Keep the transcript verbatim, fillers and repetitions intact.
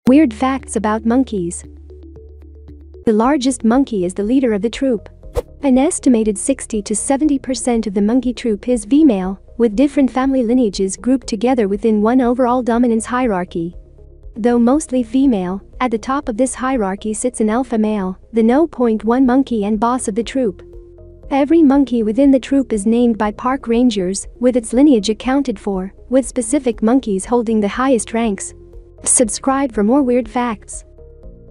Weird facts about monkeys. The largest monkey is the leader of the troop. An estimated sixty to seventy percent of the monkey troop is female, with different family lineages grouped together within one overall dominance hierarchy. Though mostly female, at the top of this hierarchy sits an alpha male, the zero point one monkey and boss of the troop. Every monkey within the troop is named by park rangers, with its lineage accounted for, with specific monkeys holding the highest ranks. Subscribe for more weird facts.